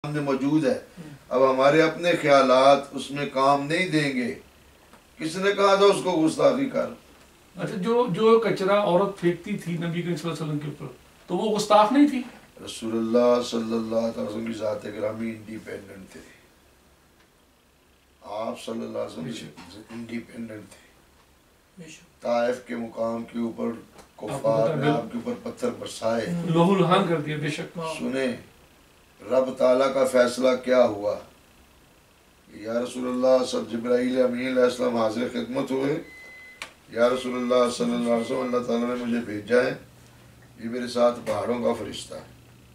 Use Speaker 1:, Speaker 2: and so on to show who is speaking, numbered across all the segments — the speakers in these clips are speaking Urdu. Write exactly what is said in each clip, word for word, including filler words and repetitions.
Speaker 1: میں موجود ہے. اب ہمارے اپنے خیالات اس میں کام نہیں دیں گے. کس نے کہا تھا اس کو گستاخی کر؟
Speaker 2: اچھا جو جو کچرا عورت پھینکتی تھی نبی کریم صلی اللہ علیہ وسلم کے اوپر تو وہ گستاخ نہیں تھی؟
Speaker 1: رسول اللہ صلی اللہ علیہ وسلم کی ذات گرامی انڈیپینڈنٹ تھے. آپ صلی اللہ علیہ وسلم انڈیپینڈنٹ تھے. طائف کے مقام کے اوپر کفار نے آپ کے اوپر پتھر برسائے،
Speaker 2: لہو لہان کر دیا. بے شک
Speaker 1: سنیں رب تعالیٰ کا فیصلہ کیا ہوا. یا رسول اللہ سب جبرائیل امین علیہ السلام حاضر خدمت ہوئے. یا رسول اللہ صلی اللہ علیہ وسلم اللہ تعالیٰ نے مجھے بھیجا ہے، یہ میرے ساتھ پہاڑوں کا فرشتہ ہے.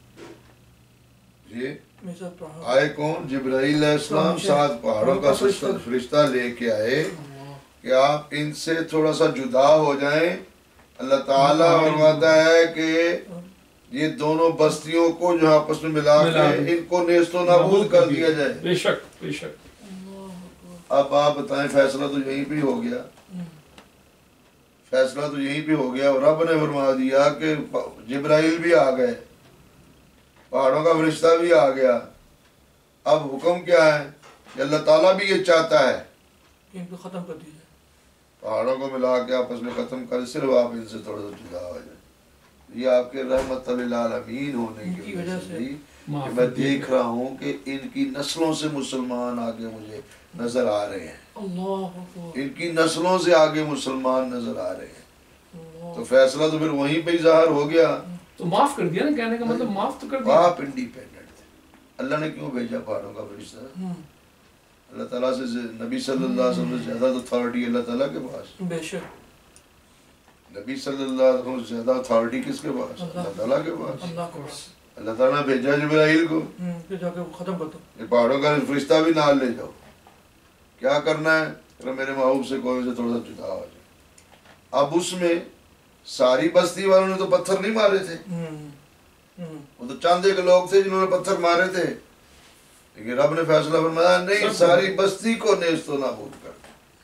Speaker 1: یہ آئے کون؟ جبرائیل علیہ السلام ساتھ پہاڑوں کا فرشتہ لے کے آئے کہ آپ ان سے تھوڑا سا جدا ہو جائیں. اللہ تعالیٰ فرماتا ہے کہ یہ دونوں بستیوں کو جو آپس میں ملا کے ان کو نیست و نابود کر دیا جائے.
Speaker 2: بے شک بے شک.
Speaker 1: اب آپ بتائیں فیصلہ تو یہیں پہ ہو گیا، فیصلہ تو یہیں پہ ہو گیا. اور رب نے فرما دیا کہ جبرائیل بھی آ گئے، پہاڑوں کا فرشتہ بھی آ گیا. اب حکم کیا ہے کہ اللہ تعالیٰ بھی یہ چاہتا ہے
Speaker 3: کہ ان کو ختم کر دیجیے،
Speaker 1: پہاڑوں کو ملا کے آپس میں ختم کر، صرف آپ ان سے تھوڑا سا جدا ہو جائیں. یہ آپ کے رحمت للعالمین ہونے کی وجہ سے کہ میں دیکھ رہا ہوں کہ ان کی نسلوں سے مسلمان آگے مجھے نظر آ رہے ہیں. ان کی نسلوں سے آگے مسلمان نظر آ رہے ہیں. تو فیصلہ تو پھر وہیں پہ ہی ظاہر ہو گیا.
Speaker 2: تو معاف کر دیا نا، کہنے کا مطلب معاف تو کر دیا.
Speaker 1: آپ انڈیپینڈنٹ تھے. اللہ نے کیوں بھیجا پہاڑوں کا فرشتہ؟ اللہ تعالیٰ سے نبی صلی اللہ علیہ وسلم سے زیادہ اتھارٹی اللہ تعالیٰ کے پاس.
Speaker 3: بے شک.
Speaker 1: نبی صلی اللہ علیہ وسلم سے زیادہ اتھارٹی کس کے پاس؟ اللہ تعالیٰ کے پاس.
Speaker 3: اللہ کے پاس.
Speaker 1: اللہ تعالیٰ نے بھیجا جبرائیل کو
Speaker 3: کہ جا کے ختم کر دو.
Speaker 1: یہ پہاڑوں کا فرشتہ بھی نال لے جاؤ. کیا کرنا ہے؟ کہ میرے محبوب سے کوئی سے تھوڑا سا جدا ہو جائے. اب اس میں ساری بستی والوں نے تو پتھر نہیں مارے تھے، وہ تو چاندے کے لوگ تھے جنہوں نے پتھر مارے تھے. لیکن رب نے فیصلہ فرمایا نہیں، ساری بستی کو نیست و نابود کر.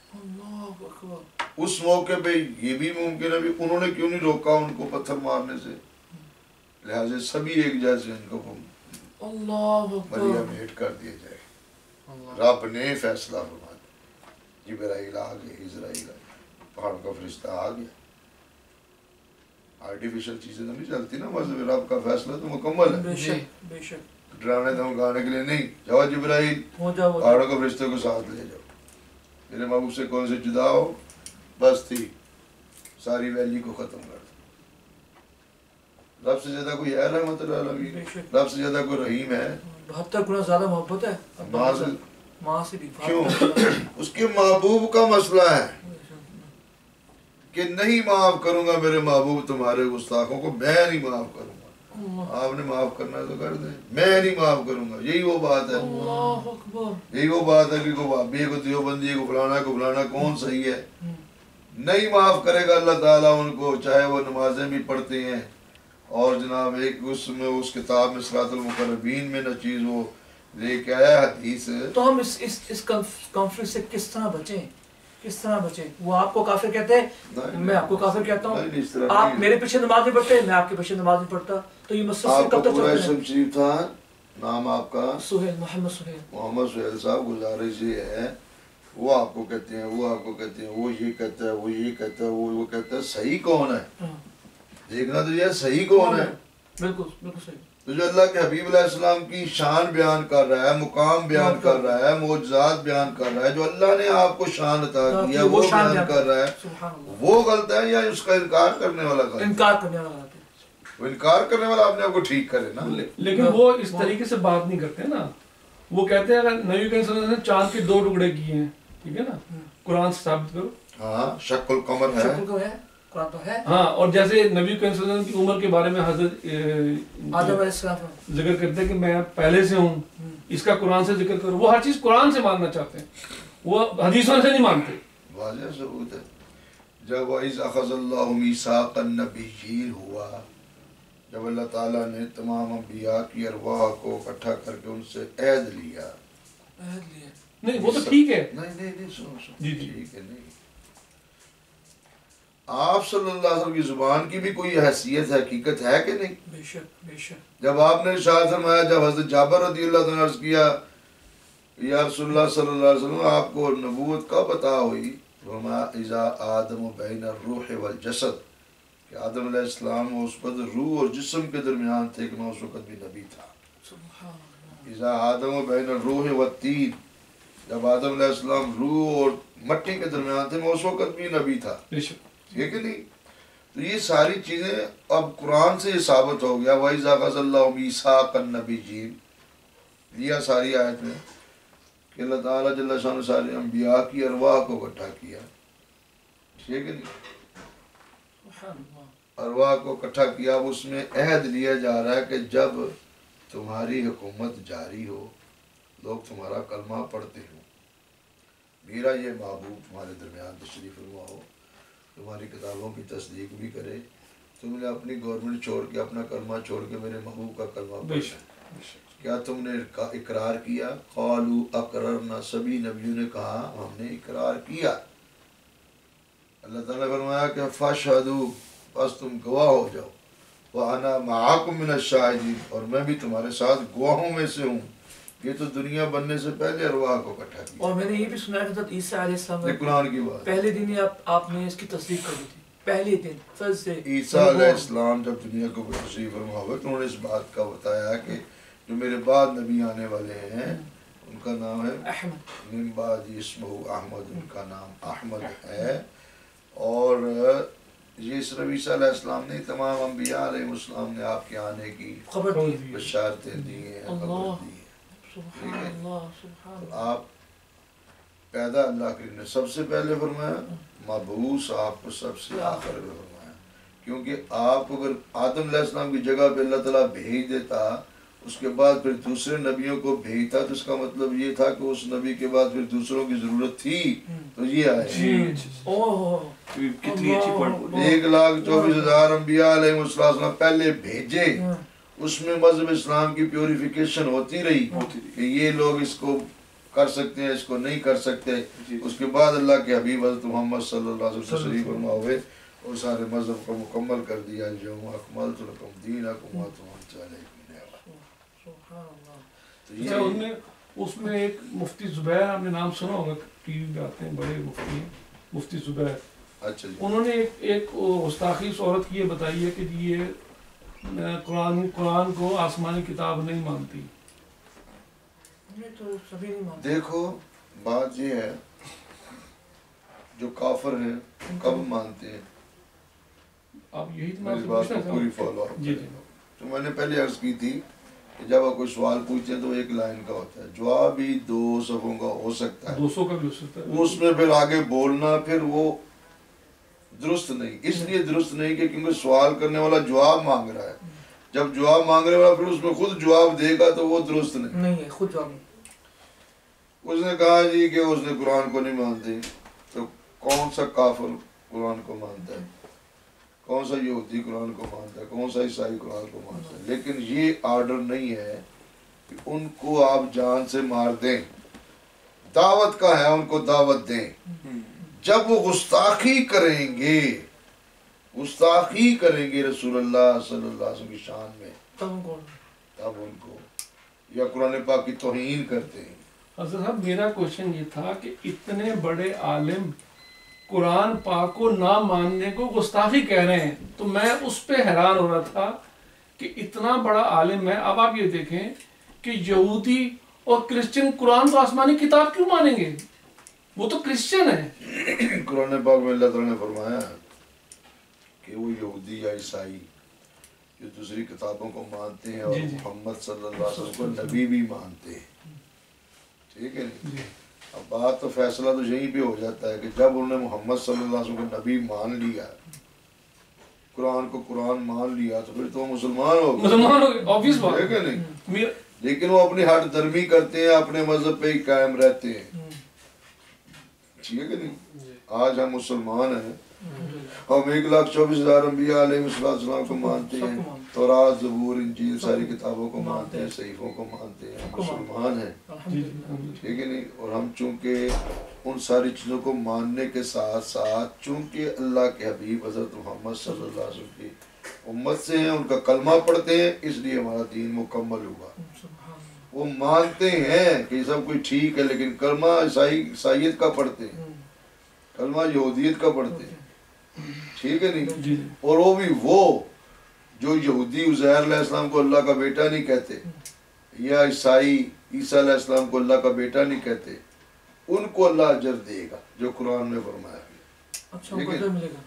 Speaker 1: اس موقع پہ یہ بھی ممکن ہے بھی انہوں نے کیوں نہیں روکا ان کو پتھر مارنے سے، لہٰذا سبھی ایک جیسے ان کو مریم ہٹ کر دیا جائے. رب نے فیصلہ فرما دیا. جبرائیل آ گئے، اسرائیل آ گئے، پہاڑوں کا فرشتہ آ گیا. آرٹیفیشل چیزیں تو نہیں چلتی نا، مذہب رب کا فیصلہ تو مکمل ہے. ڈرانے دھمکانے کے لیے نہیں. جاؤ جبرائیل پہاڑوں کا فرشتے کو ساتھ لے جاؤ، میرے محبوب سے کون سے جدا ہو، بس تھی ساری ویلی کو ختم کر دو. رب سے زیادہ کوئی ہے رحمت العالمین؟ رب سے زیادہ کوئی رحیم ہے؟
Speaker 3: بہتر گنا زیادہ محبت ہے ماں سے بھی.
Speaker 1: کیوں؟ اس کے محبوب کا مسئلہ ہے کہ نہیں معاف کروں گا میرے محبوب تمہارے گستاخوں کو، میں نہیں معاف کروں گا. آپ نے معاف کرنا ہے تو کر دیں، میں نہیں معاف کروں گا. یہی وہ بات ہے، یہی وہ بات ہے کہ کو بھابی کو دیوبندی کو فلانا کو فلانا کون صحیح ہے. نہیں معاف کرے گا اللہ تعالیٰ ان کو، چاہے وہ نمازیں بھی پڑھتے ہیں اور جناب ایک اس میں اس کتاب میں صراط المقربین میں نہ چیز وہ لے کے آیا حدیث.
Speaker 3: تو ہم اس اس اس کانفلکٹ سے کس طرح بچیں، کس طرح بچیں؟ وہ آپ کو کافر کہتے ہیں، میں آپ کو کافر کہتا ہوں. آپ میرے پیچھے نماز نہیں پڑھتے، میں آپ کے پیچھے نماز نہیں پڑھتا. تو یہ مسئلہ
Speaker 1: آپ کا پورا اسم شریف تھا، نام آپ کا
Speaker 3: سہیل، محمد سہیل.
Speaker 1: محمد سہیل صاحب. گزارش یہ ہے وہ آپ کو کہتے ہیں، وہ آپ کو کہتے ہیں، وہ یہ کہتا ہے، وہ یہ کہتا ہے، وہ وہ کہتا ہے. صحیح کون ہے دیکھنا تو یہ صحیح کون ہے.
Speaker 3: بالکل بالکل صحیح.
Speaker 1: تو جو اللہ کے حبیب علیہ السلام کی شان بیان کر رہا ہے، مقام بیان کر رہا ہے، معجزات بیان کر رہا ہے، جو اللہ نے آپ کو شان عطا کی ہے وہ بیان کر رہا ہے، وہ غلط ہے یا اس کا انکار کرنے والا غلط؟
Speaker 3: انکار کرنے والا غلط ہے.
Speaker 1: وہ انکار کرنے والا اپنے آپ کو ٹھیک کرے نا.
Speaker 2: لیکن وہ اس طریقے سے بات نہیں کرتے نا. وہ کہتے ہیں اگر نبی کریم صلی اللہ علیہ وسلم نے چاند کے دو ٹکڑے کیے ہیں، ٹھیک ہے نا، قرآن سے ثابت کرو.
Speaker 1: ہاں شق القمر ہے،
Speaker 3: قرآن تو ہے.
Speaker 2: ہاں، اور جیسے نبی کریم صلی اللہ علیہ وسلم کی عمر کے بارے میں حضرت
Speaker 3: آدم علیہ السلام
Speaker 2: ذکر کرتے ہیں کہ میں پہلے سے ہوں، اس کا قرآن سے ذکر کرو. وہ ہر چیز قرآن سے ماننا چاہتے ہیں، وہ حدیثوں سے نہیں مانتے.
Speaker 1: واضح ثبوت ہے. جب وَإِذْ أَخَذَ اللَّهُ مِيثَاقَ النَّبِيِّينَ ہوا، جب اللہ تعالیٰ نے تمام انبیاء کی ارواح کو اکٹھا کر کے ان سے عہد لیا.
Speaker 3: عہد لیا
Speaker 2: نہیں وہ تو ٹھیک ہے.
Speaker 1: نہیں نہیں نہیں سنو سنو
Speaker 2: جی جی
Speaker 1: ٹھیک ہے. نہیں آپ صلی اللہ علیہ وسلم کی زبان کی بھی کوئی حیثیت حقیقت ہے کہ نہیں؟
Speaker 3: بے شک بے شک.
Speaker 1: جب آپ نے ارشاد فرمایا، جب حضرت جابر رضی اللہ عنہ نے عرض کیا یا رسول اللہ صلی اللہ علیہ وسلم آپ کو نبوت کب عطا ہوئی؟ فرمایا اذا آدم بین الروح والجسد، کہ آدم علیہ السلام اس وقت روح اور جسم کے درمیان تھے کہ میں اس وقت بھی نبی تھا.
Speaker 3: سبحان اللہ.
Speaker 1: اذا آدم بین الروح والطین، جب آدم علیہ السلام روح اور مٹی کے درمیان تھے میں اس وقت بھی نبی تھا. ٹھیک ہے نہیں؟ تو یہ ساری چیزیں اب قرآن سے یہ ثابت ہو گیا. وَإِذَا غَزَ اللَّهُ مِيثَاقَ النَّبِيِّينَ، لیا ساری آیت میں کہ اللہ تعالیٰ جل شانہ نے سارے انبیاء کی ارواح کو اکٹھا کیا. ٹھیک ہے نہیں؟ ارواح کو اکٹھا کیا. اس میں عہد لیا جا رہا ہے کہ جب تمہاری حکومت جاری ہو، لوگ تمہارا کلمہ پڑھتے ہو، میرا یہ محبوب تمہارے درمیان تشریف فرما ہو، تمہاری کتابوں کی تصدیق بھی کرے، تم نے اپنی گورنمنٹ چھوڑ کے اپنا کلمہ چھوڑ کے میرے محبوب کا کلمہ پڑھا، کیا تم نے اقرار کیا؟ قالوا اقررنا، سبھی نبیوں نے کہا ہم نے اقرار کیا. اللہ تعالیٰ نے فرمایا کہ فاشہدوا، بس تم گواہ ہو جاؤ، وَأَنَا مَعَكُم مِّنَ الشَّاهِدِينَ، اور میں بھی تمہارے ساتھ گواہوں میں سے ہوں. یہ تو دنیا بننے سے پہلے ارواح کو اکٹھا کیا.
Speaker 3: اور میں نے یہ بھی سنا ہے کہ حضرت عیسیٰ علیہ السلام
Speaker 1: یہ قرآن کی بات.
Speaker 3: پہلے دن ہی آپ آپ نے اس کی تصدیق کر دی تھی، پہلے دن فرض سے.
Speaker 1: عیسیٰ علیہ السلام جب دنیا کو تشریف فرما ہوئے تو انہوں نے اس بات کا بتایا کہ جو میرے بعد نبی آنے والے ہیں ان کا نام ہے
Speaker 3: احمد،
Speaker 1: من بعد اسمہ احمد، ان کا نام احمد ہے. اور یہ صرف عیسیٰ علیہ السلام نے، تمام انبیاء علیہ السلام نے آپ کے آنے کی
Speaker 3: خبر دی.
Speaker 1: بشارتیں دی ہیں، خبر دی ہیں.
Speaker 3: سبحان اللہ سبحان
Speaker 1: تو
Speaker 3: اللہ.
Speaker 1: آپ پیدا اللہ کے نے سب سے پہلے فرمایا، مبعوث آپ کو سب سے آخر میں فرمایا. کیونکہ آپ کو اگر آدم علیہ السلام کی جگہ پہ اللہ تعالیٰ بھیج دیتا، اس کے بعد پھر دوسرے نبیوں کو بھیجتا، تو اس کا مطلب یہ تھا کہ اس نبی کے بعد پھر دوسروں کی ضرورت تھی تو یہ آئے.
Speaker 3: کتنی اچھی پڑھ.
Speaker 1: ایک لاکھ چوبیس ہزار انبیاء علیہ السلام پہلے بھیجے، اس میں مذہب اسلام کی پیوریفیکیشن ہوتی رہی کہ یہ لوگ اس کو کر سکتے ہیں، اس کو نہیں کر سکتے. اس کے بعد اللہ کے حبیب حضرت محمد صلی اللہ علیہ وسلم تشریف فرما ہوئے اور سارے مذہب کو مکمل کر دیا. اليوم اکملت لکم دینکم واتممت علیکم نعمتی.
Speaker 2: اچھا اس میں اس میں ایک مفتی زبیر، آپ نے نام سنا ہوگا، ٹی وی پہ آتے ہیں، بڑے مفتی ہیں، مفتی زبیر.
Speaker 1: اچھا جی.
Speaker 2: انہوں نے ایک ایک گستاخی اس عورت کی یہ بتائی ہے کہ یہ قرآن قرآن کو آسمانی کتاب نہیں مانتی.
Speaker 1: دیکھو بات یہ ہے، جو کافر ہیں کب مانتے ہیں؟
Speaker 2: آپ یہی
Speaker 1: میری بات کو پوری فالو اپ.
Speaker 2: جی جی.
Speaker 1: تو میں نے پہلے عرض کی تھی کہ جب آپ کوئی سوال پوچھتے ہیں تو ایک لائن کا ہوتا ہے، جواب بھی دو صفوں کا ہو سکتا ہے،
Speaker 2: دو سو کا بھی ہو سکتا ہے.
Speaker 1: اس میں پھر آگے بولنا پھر وہ درست نہیں. اس لیے درست نہیں کہ کیونکہ سوال کرنے والا جواب مانگ رہا ہے، جب جواب مانگنے والا پھر اس میں خود جواب دے گا تو وہ درست نہیں.
Speaker 3: نہیں ہے خود جواب.
Speaker 1: اس نے کہا جی کہ اس نے قرآن کو نہیں مانتے، تو کون سا کافر قرآن کو مانتا ہے؟ کون سا یہودی قرآن کو مانتا ہے؟ کون سا عیسائی قرآن کو مانتا ہے؟ لیکن یہ آرڈر نہیں ہے کہ ان کو آپ جان سے مار دیں. دعوت کا ہے، ان کو دعوت دیں. جب وہ گستاخی کریں گے، گستاخی کریں گے رسول اللہ صلی اللہ علیہ وسلم کی شان میں، تب ان کو، یا قرآن پاک کی توہین کرتے ہیں.
Speaker 2: حضرت صاحب میرا کوشچن یہ تھا کہ اتنے بڑے عالم قرآن پاک کو نہ ماننے کو گستاخی کہہ رہے ہیں، تو میں اس پہ حیران ہو رہا تھا کہ اتنا بڑا عالم ہے. اب آپ یہ دیکھیں کہ یہودی اور کرسچن قرآن کو آسمانی کتاب کیوں مانیں گے؟ وہ تو کرسچن ہے.
Speaker 1: قرآن پاک میں اللہ تعالیٰ نے فرمایا کہ وہ یہودی یا عیسائی جو دوسری کتابوں کو مانتے ہیں اور
Speaker 2: جی جی.
Speaker 1: محمد صلی اللہ علیہ وسلم کو نبی بھی مانتے ہیں. ٹھیک ہے نا؟ اب بات تو فیصلہ تو یہیں پہ ہو جاتا ہے کہ جب انہوں نے محمد صلی اللہ علیہ وسلم کو نبی مان لیا، قرآن کو قرآن مان لیا، تو پھر تو وہ مسلمان ہو گئے.
Speaker 2: مسلمان ہو گئے، obvious بات
Speaker 1: ٹھیک ہے نہیں؟
Speaker 2: ہے.
Speaker 1: لیکن وہ اپنی ہٹ درمی کرتے ہیں، اپنے مذہب پہ ہی قائم رہتے ہیں. ٹھیک ہے نہیں؟ آج ہم مسلمان ہیں، ہم ایک لاکھ چوبیس ہزار انبیاء علیہ السلام کو مانتے ہیں، تورات، زبور، انجیل، ساری کتابوں کو مانتے ہیں، صحیفوں کو مانتے ہیں، مسلمان ہیں. ٹھیک ہے نہیں؟ اور ہم چونکہ ان ساری چیزوں کو ماننے کے ساتھ ساتھ چونکہ اللہ کے حبیب حضرت محمد صلی اللہ علیہ وسلم کی امت سے ہیں، ان کا کلمہ پڑھتے ہیں، اس لیے ہمارا دین مکمل ہوا۔ وہ مانتے ہیں کہ یہ سب کچھ ٹھیک ہے، لیکن کلمہ عیسائی عیسائیت کا پڑھتے ہیں، کلمہ یہودیت کا پڑھتے ہیں، ٹھیک ہے نہیں؟ اور وہ بھی وہ جو یہودی عزیر علیہ السلام کو اللہ کا بیٹا نہیں کہتے، یا عیسائی عیسیٰ علیہ السلام کو اللہ کا بیٹا نہیں کہتے، ان کو اللہ اجر دے گا جو قرآن میں فرمایا گیا۔
Speaker 3: اچھا اجر ملے گا،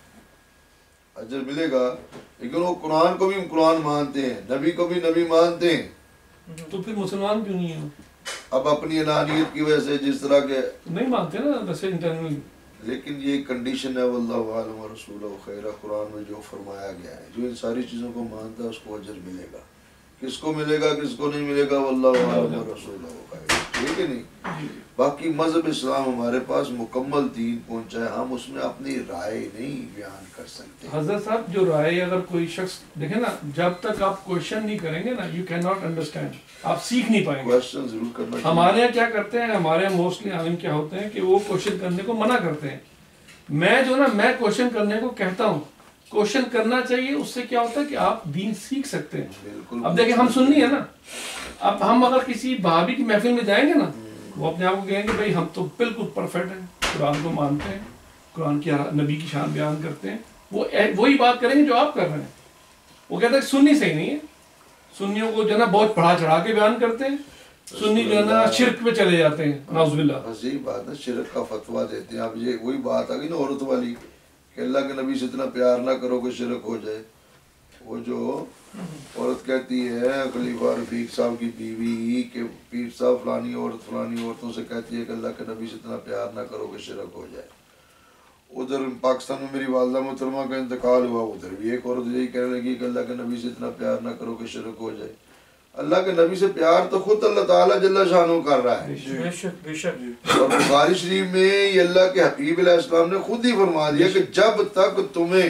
Speaker 1: اجر ملے گا، لیکن وہ قرآن کو بھی قرآن مانتے ہیں، نبی کو بھی نبی مانتے ہیں،
Speaker 2: تو پھر مسلمان کیوں نہیں ہیں؟
Speaker 1: اب اپنی انانیت کی وجہ سے جس طرح کے
Speaker 2: نہیں مانتے نا ویسے انٹرنلی،
Speaker 1: لیکن یہ کنڈیشن ہے واللہ عالم و رسول و خیر، قرآن میں جو فرمایا گیا ہے، جو ان ساری چیزوں کو مانتا ہے اس کو اجر ملے گا۔ کس کو ملے گا کس کو نہیں ملے گا واللہ عالم و رسول و خیر، ٹھیک ہے نہیں؟ باقی مذہب اسلام ہمارے پاس مکمل دین پہنچا ہے، ہم اس میں اپنی رائے نہیں بیان کر سکتے۔
Speaker 2: حضرت صاحب جو رائے اگر کوئی شخص دیکھیں نا، جب تک آپ کوشچن نہیں کریں گے نا یو کین ناٹ انڈرسٹینڈ، آپ سیکھ نہیں پائیں گے۔
Speaker 1: کوشچن ضرور کرنا چاہیے۔
Speaker 2: ہمارے یہاں کیا کرتے ہیں، ہمارے یہاں موسٹلی عالم کیا ہوتے ہیں کہ وہ کوشچن کرنے کو منع کرتے ہیں۔ میں جو نا میں کوشچن کرنے کو کہتا ہوں، کوشچن کرنا چاہیے، اس سے کیا ہوتا ہے کہ آپ دین سیکھ سکتے ہیں۔ اب دیکھیں ہم سننی ہے نا، اب ہم اگر کسی بھابی کی محفل میں جائیں گے نا، وہ اپنے آپ کو کہیں گے بھائی ہم تو بالکل پرفیکٹ ہیں، قرآن کو مانتے ہیں، قرآن کی نبی کی شان بیان کرتے ہیں، وہ وہی بات کریں گے جو آپ کر رہے ہیں۔ وہ کہتے ہیں سنی صحیح نہیں ہے، سنیوں کو جو ہے نا بہت بڑھا چڑھا کے بیان کرتے ہیں، سنی جو ہے نا شرک پہ چلے جاتے ہیں، نعوذ باللہ۔
Speaker 1: بس یہی بات ہے، شرک کا فتویٰ دیتے ہیں۔ اب یہ وہی بات آ گئی نا عورت والی کہ اللہ کے نبی سے اتنا پیار نہ کرو کہ شرک ہو جائے۔ وہ جو عورت کہتی ہے خلیفہ رفیق صاحب کی بیوی کہ پیر صاحب فلانی عورت فلانی عورتوں سے کہتی ہے کہ اللہ کے نبی سے اتنا پیار نہ کرو کہ شرک ہو جائے۔ ادھر پاکستان میں میری والدہ محترمہ کا انتقال ہوا، ادھر بھی ایک عورت یہی کہنے لگی کہ اللہ کے نبی سے اتنا پیار نہ کرو کہ شرک ہو جائے۔ اللہ کے نبی سے پیار تو خود اللہ تعالیٰ جل شانہ کر رہا ہے،
Speaker 3: بے شک بے شک۔
Speaker 1: اور بخاری شریف میں یہ اللہ کے حبیب علیہ السلام نے خود ہی فرما دیا کہ جب تک تمہیں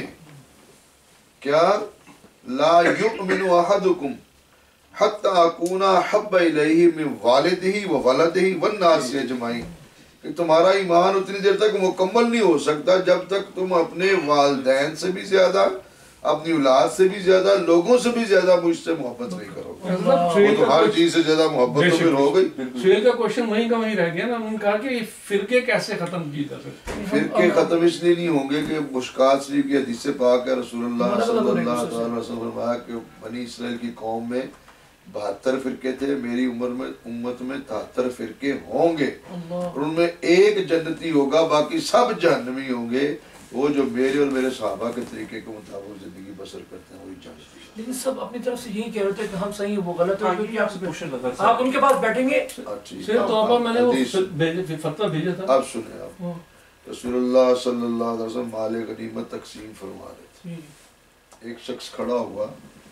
Speaker 1: کیا لا یؤمن احدکم حتی اکون احب الیہ من والدہ وولدہ والناس اجمعین، کہ تمہارا ایمان اتنی دیر تک مکمل نہیں ہو سکتا جب تک تم اپنے والدین سے بھی زیادہ، اپنی اولاد سے بھی زیادہ، لوگوں سے بھی زیادہ مجھ سے محبت نہیں کرو گے۔ وہ تو ہر چیز سے زیادہ محبت تو پھر ہو گئی۔
Speaker 2: سہیل کا کوشچن وہیں کا وہیں رہ گیا نا، انہوں نے کہا کہ یہ فرقے کیسے ختم کیے جا سکتے؟
Speaker 1: فرقے ختم اس لیے نہیں ہوں گے کہ مشکات شریف کی حدیث سے پاک ہے، رسول اللہ صلی اللہ علیہ وسلم فرمایا کہ بنی اسرائیل کی قوم میں بہتر فرقے تھے، میری عمر میں امت میں تہتر فرقے ہوں گے، اور ان میں ایک جنتی ہوگا، باقی سب جہنمی ہوں گے۔ وہ جو میرے اور میرے صحابہ کے طریقے کے مطابق زندگی بسر کرتے ہیں وہی جانتے ہیں۔
Speaker 3: لیکن سب اپنی طرف سے یہی کہہ رہے تھے کہ ہم صحیح ہیں وہ غلط ہے، کیونکہ آپ سے آپ ان کے پاس بیٹھیں گے۔
Speaker 2: سیر توبہ میں نے وہ فتویٰ بھیجا تھا،
Speaker 1: اب سنیں آپ، رسول اللہ صلی اللہ علیہ وسلم مال غنیمت تقسیم فرما رہے تھے۔ ایک شخص کھڑا ہوا،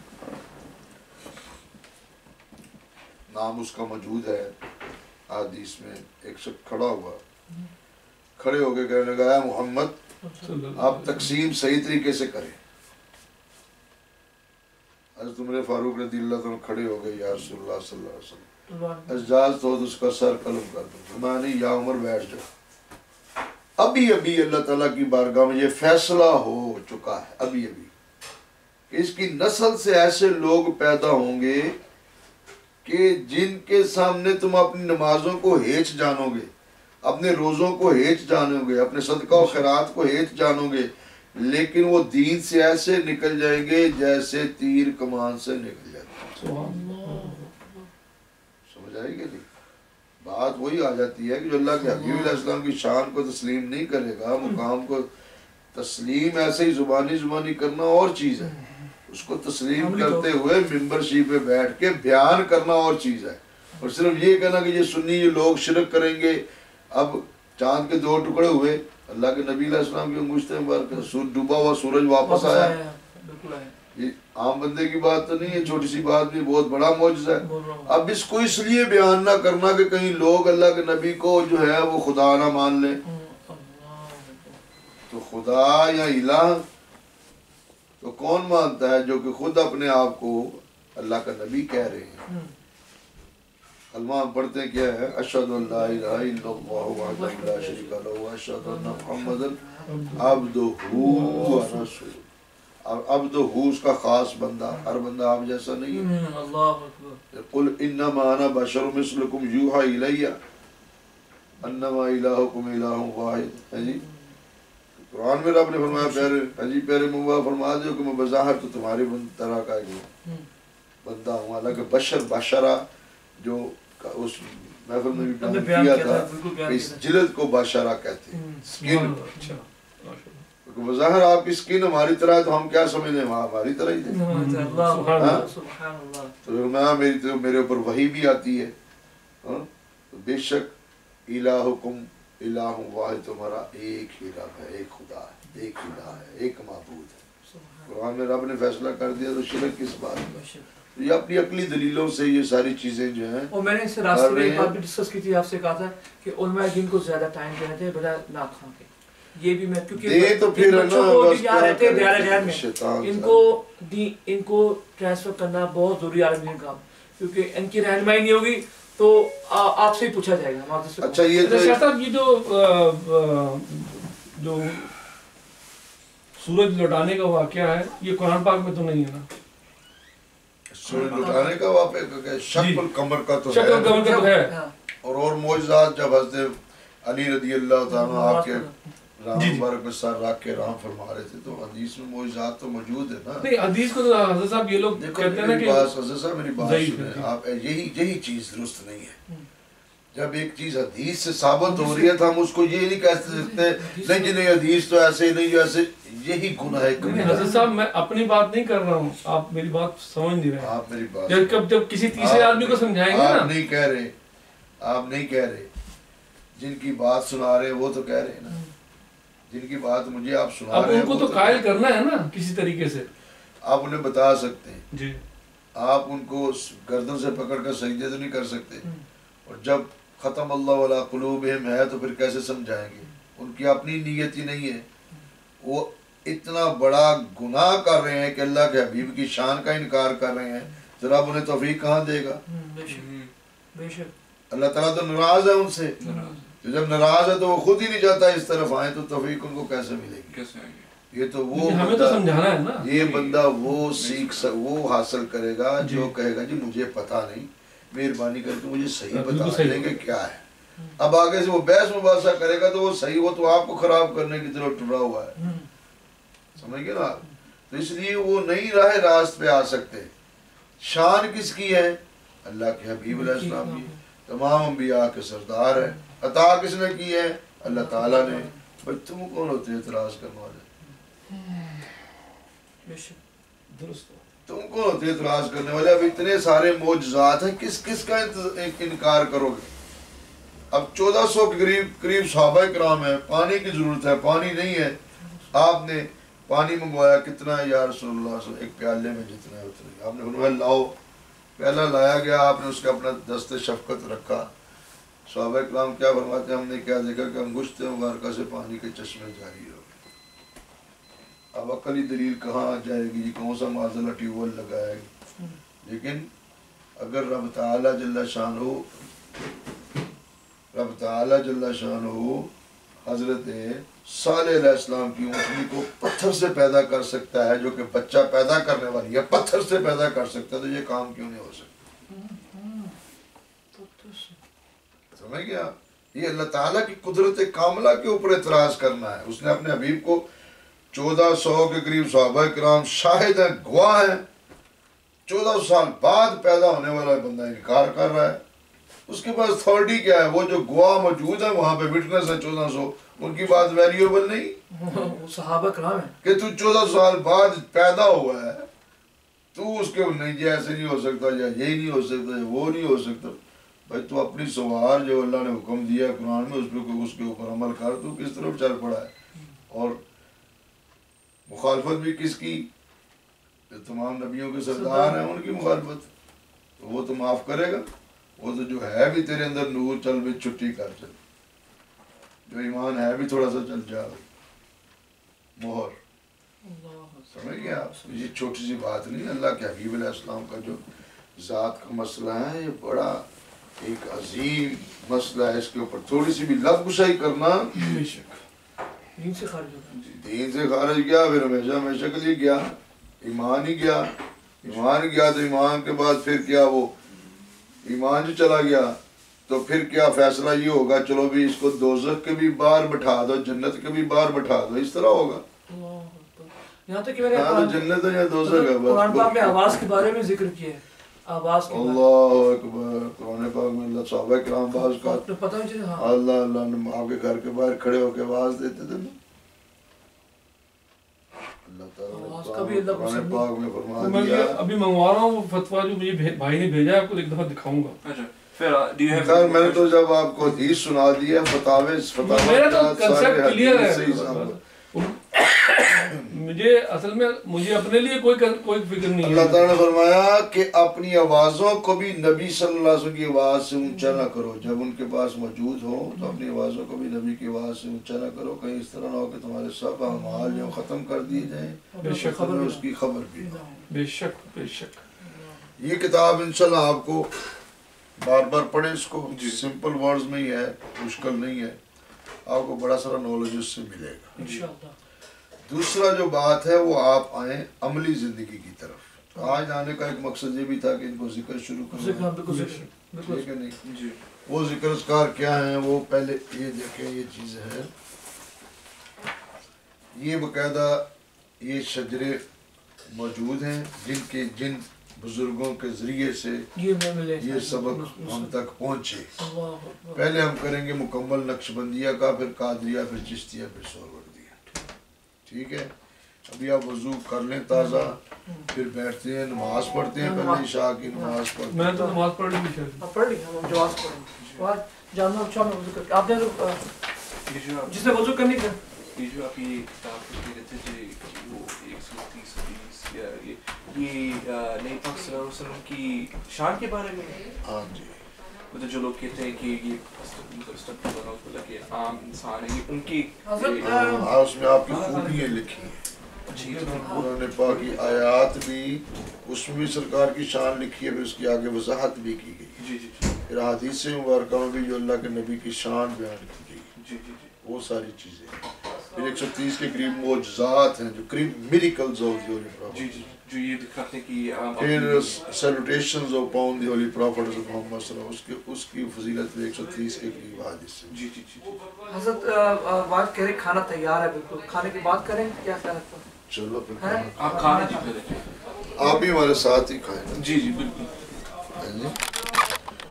Speaker 1: نام اس کا موجود ہے حدیث میں، ایک شخص کھڑا ہوا، کھڑے ہو کے کہنے لگا اے محمد آپ تقسیم صحیح طریقے سے کریں۔ حضرت عمر فاروق رضی اللہ عنہ کھڑے ہو گئے، یا رسول اللہ صلی اللہ علیہ وسلم اجازت ہو تو اس کا سر قلم کر دوں۔ میں نہیں، یا عمر بیٹھ جاؤ، ابھی ابھی اللہ تعالیٰ کی بارگاہ میں یہ فیصلہ ہو چکا ہے، ابھی ابھی کہ اس کی نسل سے ایسے لوگ پیدا ہوں گے کہ جن کے سامنے تم اپنی نمازوں کو ہیچ جانو گے، اپنے روزوں کو ہیچ جانو گے، اپنے صدقہ و خیرات کو ہیچ جانو گے، لیکن وہ دین سے ایسے نکل جائیں گے جیسے تیر کمان سے نکل جاتے ہیں۔ سمجھ آئے گی نہیں؟ بات وہی آ جاتی ہے کہ جو اللہ کے حبیب علیہ السلام کی شان کو تسلیم نہیں کرے گا، مقام کو تسلیم ایسے ہی زبانی زبانی کرنا اور چیز ہے، اس کو تسلیم کرتے ہوئے ممبر شریف پہ بیٹھ کے بیان کرنا اور چیز ہے، اور صرف یہ کہنا کہ یہ سنی یہ لوگ شرک کریں گے۔ اب چاند کے دو ٹکڑے ہوئے، اللہ کے نبی علیہ السلام کی انگشتیں مبارک، ڈوبا ہوا سورج واپس آیا، یہ عام بندے کی بات تو نہیں ہے، چھوٹی سی بات بھی بہت بڑا معجزہ ہے۔ اب اس کو اس لیے بیان نہ کرنا کہ کہیں لوگ اللہ کے نبی کو جو ہے وہ خدا نہ مان لیں، تو خدا یا الہ تو کون مانتا ہے جو کہ خود اپنے آپ کو اللہ کا نبی کہہ رہے ہیں۔ کلمہ ہم پڑھتے ہیں کیا ہے؟ اشہد ان لا الہ الا اللہ وحدہ لا شریک لہ واشہد ان محمدا عبدہ ورسولہ. عبدہ اس کا خاص بندہ، ہر بندہ آپ جیسا نہیں ہے.
Speaker 3: اللہ اکبر.
Speaker 1: قل انما انا بشر مثلکم یوحی الی انما الہکم الہ واحد. ہے جی قرآن میں رب نے فرمایا پیارے حجی پیارے مبا فرما دو کہ میں بظاہر تو تمہاری طرح کا ہی بندہ ہوں، حالانکہ بشر بشرا جو اس محفل میں بھی بیان کیا تھا کہ اس جلد کو بشرا کہتے ہیں، سکن. بظاہر آپ کی سکن ہماری طرح ہے تو ہم کیا سمجھیں ہیں ہماری طرح ہی تھے. تو فرمایا میری تو میرے اوپر وحی بھی آتی ہے. بے شک الہکم الہ واحد، تمہارا ایک ہی رب ہے، ایک خدا ہے، ایک الہ ہے، ایک معبود ہے. قرآن میں رب نے فیصلہ کر دیا تو شرک کس بات میں؟ یہ اپنی عقلی دلیلوں سے یہ ساری چیزیں جو ہیں.
Speaker 3: اور میں نے اس راستے میں ایک بات بھی ڈسکس کی تھی آپ سے، کہا تھا کہ علماء دین کو زیادہ ٹائم دینا چاہیے بجائے نعت خواں کے. یہ بھی میں کیونکہ
Speaker 1: تو پھر
Speaker 3: بچوں کو بھی یہاں رہتے ہیں دیار غیر میں، ان کو ان کو ٹرانسفر کرنا بہت ضروری عالم دین کام، کیونکہ ان کی رہنمائی نہیں ہوگی تو آپ سے ہی پوچھا جائے گا.
Speaker 1: اچھا یہ تو
Speaker 2: شاہ صاحب یہ جو جو سورج لوٹانے کا واقعہ ہے یہ قرآن پاک میں تو نہیں ہے نا؟
Speaker 1: سورج لوٹانے کا واقعہ شق القمر کا تو
Speaker 2: شق القمر کا تو ہے.
Speaker 1: اور اور معجزات جب حضرت علی رضی اللہ تعالیٰ آپ کے رام مبارک میں سر رکھ کے رام فرما رہے تھے تو حدیث میں معجزات تو موجود ہے نا.
Speaker 2: نہیں حدیث کو تو حضرت صاحب یہ لوگ کہتے ہیں نا کہ
Speaker 1: حضرت صاحب میری بات سنیں آپ، یہی یہی چیز درست نہیں ہے. جب ایک چیز حدیث سے ثابت ہو رہی ہے تو ہم اس کو یہ نہیں کہہ سکتے نہیں جی نہیں حدیث تو ایسے نہیں جو ایسے، یہی گناہ ہے.
Speaker 2: حضرت صاحب میں اپنی بات نہیں کر رہا ہوں، آپ میری بات سمجھ نہیں رہے.
Speaker 1: آپ میری بات
Speaker 2: جب جب کسی تیسرے آدمی کو سمجھائیں گے نا.
Speaker 1: آپ نہیں کہہ رہے، آپ نہیں کہہ رہے، جن کی بات سنا رہے ہیں وہ تو کہہ رہے ہیں نا. جن کی بات مجھے آپ سنا رہے ہیں
Speaker 2: اب ان کو تو قائل کرنا ہے نا کسی طریقے سے.
Speaker 1: آپ انہیں بتا سکتے ہیں
Speaker 2: جی،
Speaker 1: آپ ان کو گردن سے پکڑ کر سجدے تو نہیں کر سکتے. اور جب ختم اللہ علی قلوبہم ہے تو پھر کیسے سمجھائیں گے؟ ان کی اپنی نیت ہی نہیں ہے. وہ اتنا بڑا گناہ کر رہے ہیں کہ اللہ کے حبیب کی شان کا انکار کر رہے ہیں، ذرا اب انہیں توفیق کہاں دے گا؟ اللہ تعالیٰ تو ناراض ہے ان سے. تو جب ناراض ہے تو وہ خود ہی نہیں چاہتا اس طرف آئیں تو توفیق ان کو کیسے ملے گی؟ یہ تو وہ
Speaker 2: ہمیں تو سمجھانا ہے نا.
Speaker 1: یہ بندہ وہ سیکھ وہ حاصل کرے گا جو کہے گا جی مجھے پتہ نہیں، مہربانی کر کے مجھے صحیح بتا دیں گے کیا ہے. اب آگے سے وہ بحث مباحثہ کرے گا تو وہ صحیح، وہ تو آپ کو خراب کرنے کی طرف ٹرا ہوا ہے. سمجھ گئے نا؟ تو اس لیے وہ نہیں راہ راست پہ آ سکتے. شان کس کی ہے؟ اللہ کے حبیب علیہ السلام کی، تمام انبیاء کے سردار ہے. عطا کس نے کی ہے؟ اللہ تعالیٰ نے. بھائی تم کون ہوتے ہیں اعتراض کرنے والے؟ تم کون ہوتے ہیں اعتراض کرنے والے؟ اب اتنے سارے معجزات ہیں، کس کس کا انکار کرو گے؟ اب چودہ سو کے قریب قریب صحابہ کرام ہیں، پانی کی ضرورت ہے، پانی نہیں ہے. آپ نے پانی منگوایا، کتنا ہے یا رسول اللہ صلی اللہ علیہ وسلم؟ ایک پیالے میں جتنا ہے اتنا. آپ نے فرمایا لاؤ. پیالہ لایا گیا، آپ نے اس کا اپنا دست شفقت رکھا. صحابہ کرام کیا فرماتے ہیں؟ ہم نے کیا دیکھا کہ انگشت مبارکہ سے پانی کے چشمے جاری ہو گئے. اب عقلی دلیل کہاں آ جائے گی؟ کون سا معذلہ ٹیوب ویل لگائے گی؟ لیکن اگر رب تعالیٰ جل شانہ رب تعالیٰ جل شانہ حضرت صالح علیہ السلام کی اونٹنی کو پتھر سے پیدا کر سکتا ہے، جو کہ بچہ پیدا کرنے والی ہے، پتھر سے پیدا کر سکتا ہے، تو یہ کام کیوں نہیں ہو سکتا؟ سمجھ گیا؟ یہ اللہ تعالیٰ کی قدرت کاملہ کے اوپر اعتراض کرنا ہے. اس نے اپنے حبیب کو چودہ سو کے قریب صحابہ کرام شاہد ہیں، گواہ ہیں، چودہ سو سال بعد پیدا ہونے والا بندہ انکار کر رہا ہے. اس کے پاس اتھارٹی کیا ہے؟ وہ جو گواہ موجود ہے وہاں پہ وٹنس ہے چودہ سو، ان کی بات ویلیوبل نہیں؟
Speaker 3: صحابہ کرام ہیں
Speaker 1: کہ تو چودہ سال بعد پیدا ہوا ہے، تو اس کے نہیں جی ایسے نہیں ہو سکتا، یا یہی نہیں ہو سکتا، یا وہ نہیں ہو سکتا. بھائی تو اپنی سوار جو اللہ نے حکم دیا قرآن میں اس پہ اس کے اوپر عمل کر. تو کس طرف چل پڑا ہے؟ اور مخالفت بھی کس کی؟ تمام نبیوں کے سردار ہیں، ان کی مخالفت. تو وہ تو معاف کرے گا؟ وہ تو جو ہے بھی تیرے اندر نور، چل بھی چھٹی کر، چل جو ایمان ہے بھی تھوڑا سا چل جا مہر. سمجھ گیا آپ؟ یہ چھوٹی سی بات نہیں. اللہ کے حبیب علیہ السلام کا جو ذات کا مسئلہ ہے یہ بڑا ایک عظیم مسئلہ ہے، اس کے اوپر تھوڑی سی بھی لفظ گشائی کرنا
Speaker 2: بے شک
Speaker 3: دین سے خارج ہوتا ہے،
Speaker 1: دین سے خارج گیا، پھر ہمیشہ ہمیشہ کے لیے گیا، ایمان ہی گیا، ایمان گیا تو ایمان کے بعد پھر کیا، وہ ایمان جو چلا گیا تو پھر کیا فیصلہ یہ ہوگا، چلو بھی اس کو دوزخ کے بھی باہر بٹھا دو، جنت کے بھی باہر بٹھا دو، اس طرح ہوگا۔
Speaker 3: یہاں تک کہ میں نے
Speaker 1: ہاں تو جنت ہے یا دوزخ ہے،
Speaker 3: قرآن پاک میں آواز کے بارے میں ذکر کیا ہے، آواز کے بارے میں
Speaker 1: اللہ اکبر، قرآن پاک میں اللہ صحابہ کرام باز کا
Speaker 3: آپ کو پتہ ہے چلے، ہاں
Speaker 1: اللہ اللہ نے آپ کے گھر کے باہر کھڑے ہو کے آواز دیتے تھے نا، اللہ
Speaker 3: آواز
Speaker 1: تعالیٰ
Speaker 3: کا بھی اللہ
Speaker 1: نے قرآن
Speaker 3: پسند
Speaker 1: پاک میں فرما
Speaker 2: تو میں
Speaker 1: دیا۔
Speaker 2: یہ ابھی منگوا رہا ہوں وہ فتویٰ جو مجھے بھائی نے بھیجا ہے، آپ کو ایک دفعہ دکھاؤں گا۔
Speaker 4: اچھا پھر ڈو یو ہیو
Speaker 1: خیر میں نے تو جب آپ کو حدیث سنا دی ہے، فتاوے
Speaker 2: میرا تو کنسیپٹ کلیئر ہے،
Speaker 1: صحیح سامنے۔
Speaker 2: مجھے اصل میں مجھے اپنے لیے کوئی کوئی فکر نہیں ہے۔
Speaker 1: اللہ تعالیٰ نے فرمایا کہ اپنی آوازوں کو بھی نبی صلی اللہ علیہ وسلم کی آواز سے اونچا نہ کرو، جب ان کے پاس موجود ہو تو اپنی آوازوں کو بھی نبی کی آواز سے اونچا نہ کرو، کہیں اس طرح نہ ہو کہ تمہارے سب اعمال جو ختم کر دیے جائیں،
Speaker 2: بے شک
Speaker 1: خبر اس کی خبر بھی ہو۔
Speaker 2: بے شک بے شک۔
Speaker 1: یہ کتاب انشاءاللہ آپ کو بار بار پڑھیں، اس کو سمپل ورڈز میں ہی ہے، مشکل نہیں ہے، آپ کو بڑا سارا نالج اس سے ملے گا۔
Speaker 3: انشاءاللہ۔
Speaker 1: دوسرا جو بات ہے وہ آپ آئیں عملی زندگی کی طرف۔ آج آنے کا ایک مقصد یہ بھی تھا کہ ان کو ذکر شروع کرنا، ٹھیک ہے نہیں؟
Speaker 4: جی
Speaker 1: وہ ذکر اذکار کیا ہیں وہ پہلے یہ دیکھیں، یہ چیز ہے، یہ باقاعدہ یہ شجرے موجود ہیں جن کے جن بزرگوں کے ذریعے سے یہ سبق ہم تک پہنچے۔ پہلے ہم کریں گے مکمل نقشبندیہ کا، پھر قادریہ، پھر چشتیہ، پھر سہروردیہ، ٹھیک ہے؟ ابھی آپ وضو کر لیں تازہ، پھر بیٹھتے ہیں، نماز پڑھتے ہیں، پہلے عشاء کی نماز پڑھتے ہیں۔
Speaker 2: میں تو نماز پڑھ لی شاید
Speaker 3: پڑھ لی، ہم جواز پڑھیں جاننا اچھا میں وضو کر کے آپ نے جس نے وضو کرنے کا
Speaker 4: یہ جو آپ یہ کتاب پڑھتے رہتے تھے وہ ایک سو تیس حدیث یا یہ نبی پاک صلی اللہ علیہ وسلم کی شان کے بارے میں؟
Speaker 1: ہاں جی،
Speaker 4: مطلب جو لوگ کہتے ہیں کہ یہ کہ عام انسان ہے، یہ ان کی
Speaker 1: ہاں اس میں آپ کی خوبیاں لکھی ہیں، قرآن پاک کی آیات بھی، اس میں بھی سرکار کی شان لکھی ہے، پھر اس کی آگے وضاحت بھی کی گئی،
Speaker 4: جی جی
Speaker 1: پھر حدیث مبارکہ میں بھی جو اللہ کے نبی کی شان بیان کی گئی،
Speaker 4: جی جی
Speaker 1: وہ ساری چیزیں، پھر ایک سو تیس کے قریب معجزات ہیں جو قریب miracles of the holy prophet,
Speaker 4: جی جی جو یہ دکھاتے ہیں کہ
Speaker 1: پھر سیلوٹیشنز آف پاؤن دی ہولی پروفٹ حضرت محمد صلی اللہ علیہ وسلم، اس کے اس کی فضیلت بھی ایک سو تیس کے قریب حدیث ہے۔
Speaker 4: جی جی جی
Speaker 3: حضرت بات کہہ رہے کھانا تیار ہے، بالکل کھانے کی بات کریں کیا خیال ہے؟
Speaker 1: چلو پھر
Speaker 4: آپ کھانا جی پہلے
Speaker 1: آپ بھی ہمارے ساتھ ہی کھائیں نا۔
Speaker 4: جی جی بالکل۔